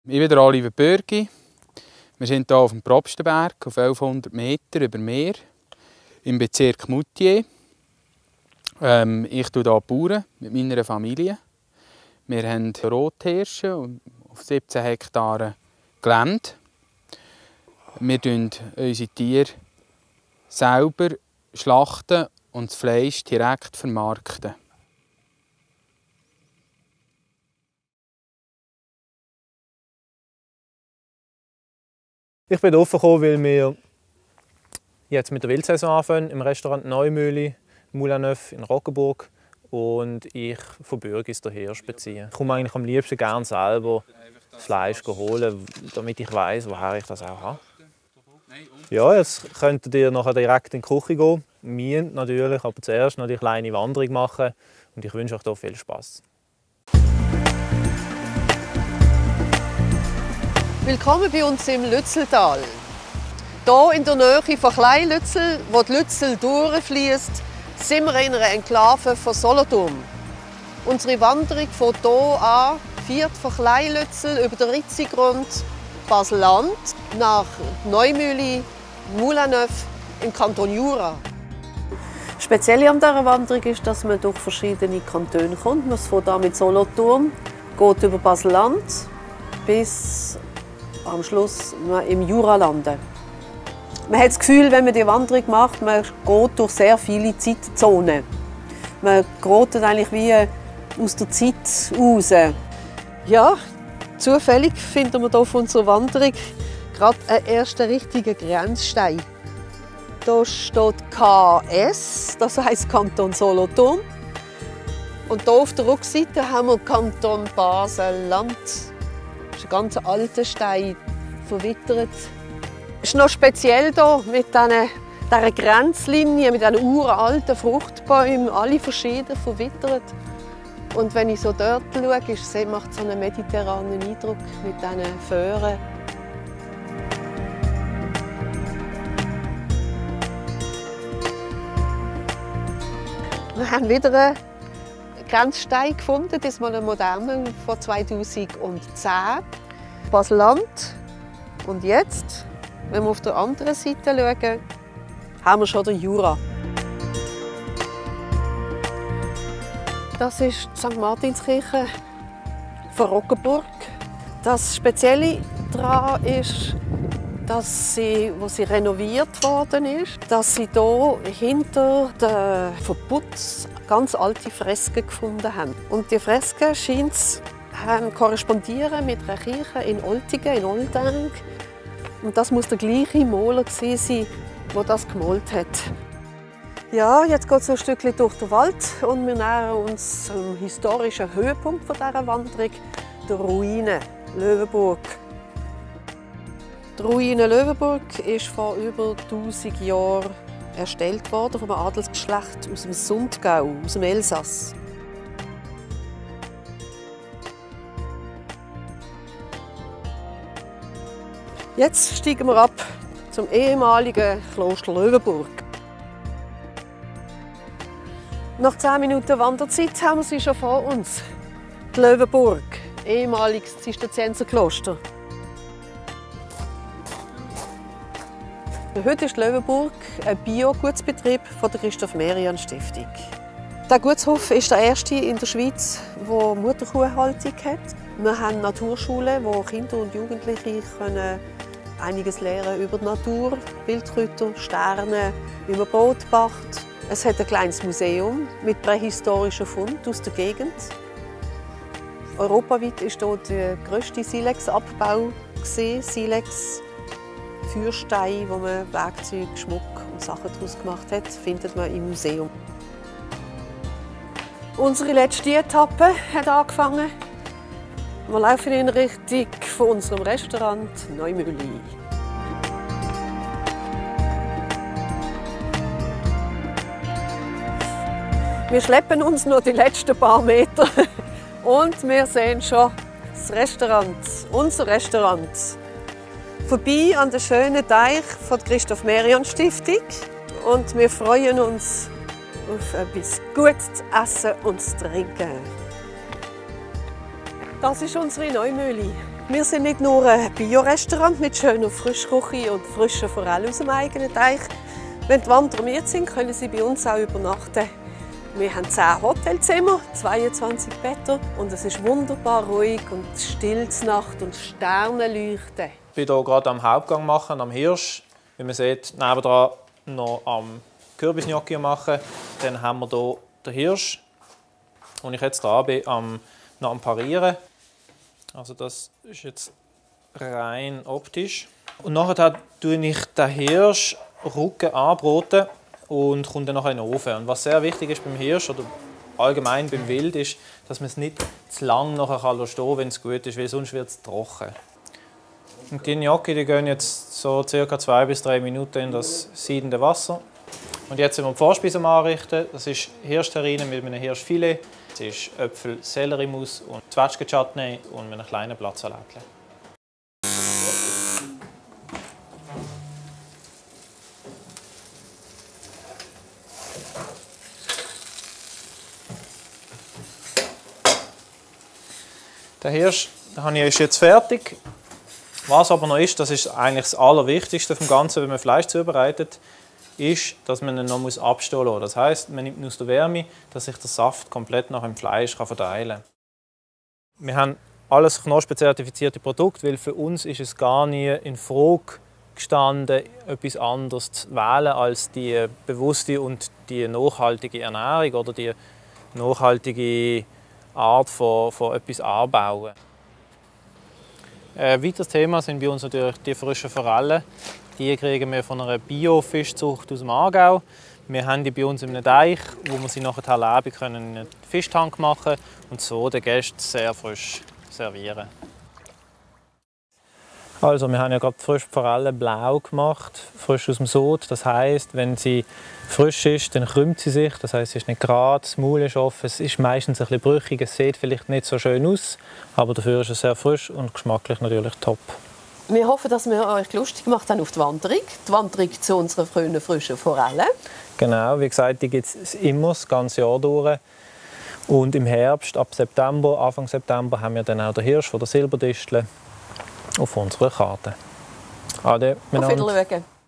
Ich bin der Oliver Bürgi. Wir sind hier auf dem Propstenberg auf 1100 Meter über Meer im Bezirk Moutier. Ich baue hier Bauern mit meiner Familie. Wir haben Rothirsche auf 17 Hektaren Gelände. Wir schlachten unsere Tiere selber schlachten und das Fleisch direkt vermarkten. Ich bin hier gekommen, weil wir jetzt mit der Wildsaison anfangen, im Restaurant Neumühle, Moulin Neuf in Roggenburg. Und ich von Bürgis den Hirsch beziehe. Ich komme eigentlich am liebsten gerne selber das Fleisch holen, damit ich weiss, woher ich das auch habe. Ja, jetzt könnt ihr nachher direkt in die Küche gehen. Müssen natürlich, aber zuerst noch die kleine Wanderung machen. Und ich wünsche euch hier viel Spass. Willkommen bei uns im Lützeltal. Hier in der Nähe von Kleinlützel, wo die Lützel durchfließt, sind wir in einer Enklave von Solothurn. Unsere Wanderung von hier an führt von Kleinlützel über den Ritzigrund Basel-Land nach Neumühle, Moulin Neuf im Kanton Jura. Speziell an dieser Wanderung ist, dass man durch verschiedene Kantone kommt. Man fährt hier mit Solothurn, geht über Basel-Land bis am Schluss im Jura landen. Man hat das Gefühl, wenn man die Wanderung macht, man geht durch sehr viele Zeitzonen. Man geht eigentlich wie aus der Zeit raus. Ja, zufällig finden wir hier auf unserer Wanderung gerade einen ersten richtigen Grenzstein. Hier steht KS, das heisst Kanton Solothurn. Und hier auf der Rückseite haben wir Kanton Basel-Land. Das ist ein ganz alter Stein, verwittert. Es ist noch speziell hier mit dieser Grenzlinie, mit diesen uralten Fruchtbäumen, alle verschieden verwittert. Und wenn ich so dort schaue, macht es so einen mediterranen Eindruck mit diesen Föhren. Wir haben wieder einen Grenzstein gefunden, diesmal einen modernen von 2010. Basel-Land. Und jetzt, wenn wir auf der anderen Seite schauen, haben wir schon den Jura. Das ist die St. Martinskirche von Roggenburg. Das Spezielle daran ist, dass als sie renoviert worden ist, dass sie hier hinter dem Verputz ganz alte Fresken gefunden haben. Und die Fresken scheint korrespondieren mit einer Kirche in Oltingen, in Oldenburg. Und das muss der gleiche Maler sein, der das gemalt hat. Ja, jetzt geht es ein Stückchen durch den Wald und wir nähern uns am historischen Höhepunkt dieser Wanderung, der Ruine Löwenburg. Die Ruine Löwenburg ist vor über 1000 Jahren erstellt worden von einem Adelsgeschlecht aus dem Sundgau, aus dem Elsass. Jetzt steigen wir ab zum ehemaligen Kloster Löwenburg. Nach 10 Minuten Wanderzeit haben wir sie schon vor uns. Die Löwenburg, ehemaliges Zisterzienserkloster. Heute ist Löwenburg ein Bio-Gutsbetrieb von der Christoph-Merian-Stiftung. Der Gutshof ist der erste in der Schweiz, der Mutterkuhhaltung hat. Wir haben Naturschulen, wo Kinder und Jugendliche einiges lernen über die Natur, Wildkräuter, Sterne, wie man Brot backt. Es hat ein kleines Museum mit prähistorischen Funden aus der Gegend. Europaweit ist hier der grösste Silex-Abbau. Silex, Feuerstein, wo man Werkzeuge, Schmuck und Sachen daraus gemacht hat, findet man im Museum. Unsere letzte Etappe hat angefangen. Wir laufen in Richtung von unserem Restaurant Neumühle. Wir schleppen uns noch die letzten paar Meter und wir sehen schon das Restaurant, unser Restaurant. Vorbei an den schönen Teich von der Christoph-Merian-Stiftung und wir freuen uns auf etwas Gutes zu essen und zu trinken. Das ist unsere Neumühle. Wir sind nicht nur ein Bio-Restaurant mit schöner Frischküche und frischen Forellen aus dem eigenen Teich. Wenn die Wanderer mit sind, können sie bei uns auch übernachten. Wir haben 10 Hotelzimmer, 22 Betten und es ist wunderbar ruhig und still zur Nacht und Sterne leuchten. Ich bin hier gerade am Hauptgang machen, am Hirsch. Wie man sieht, nebenan noch am Kürbisgnocchi machen. Dann haben wir hier den Hirsch. Und ich jetzt da bin noch am Parieren. Also das ist jetzt rein optisch. Und nachher tue ich den Hirschrücken anbraten und kommt dann nachher in den Ofen. Und was sehr wichtig ist beim Hirsch oder allgemein beim Wild ist, dass man es nicht zu lange nachher stehen kann, wenn es gut ist, weil sonst wird es trocken. Und die Gnocchi die gehen jetzt so ca. 2 bis 3 Minuten in das siedende Wasser. Und jetzt sind wir die Vorspeise am Anrichten. Das ist Hirschterrine mit einem Hirschfilet. Es ist Äpfel, Selleriemus und Zwetschgen-Chutney und mit einem kleinen Blattsalat. Der Hirsch ist jetzt fertig. Was aber noch ist, das ist eigentlich das Allerwichtigste vom Ganzen, wenn man Fleisch zubereitet, ist, dass man ihn noch abstehen lassen muss. Das heisst, man nimmt ihn aus der Wärme, dass sich der Saft komplett nach dem Fleisch verteilen kann. Wir haben alles knospe-zertifizierte Produkte, weil für uns ist es gar nie in Frage gestanden, etwas anderes zu wählen als die bewusste und die nachhaltige Ernährung oder die nachhaltige Art von etwas anbauen. Ein weiteres Thema sind bei uns natürlich die frischen Forellen. Die kriegen wir von einer Bio-Fischzucht aus dem Aargau. Wir haben die bei uns in einem Teich, wo wir sie nachher leben können, in einen Fischtank machen und so den Gästen sehr frisch servieren. Also, wir haben ja gerade frisch die Forelle blau gemacht, frisch aus dem Sod. Das heisst, wenn sie frisch ist, dann krümmt sie sich. Das heisst, sie ist nicht gerade, das Maul ist offen, es ist meistens ein bisschen brüchig, es sieht vielleicht nicht so schön aus, aber dafür ist es sehr frisch und geschmacklich natürlich top. Wir hoffen, dass wir euch lustig gemacht haben auf die Wanderung zu unseren frühen, frischen Forellen. Genau, wie gesagt, die gibt es immer das ganze Jahr durch. Und im Herbst, ab September, Anfang September, haben wir dann auch den Hirsch von der Silberdistel auf unserer Karte. Ade, Auf Wiedersehen.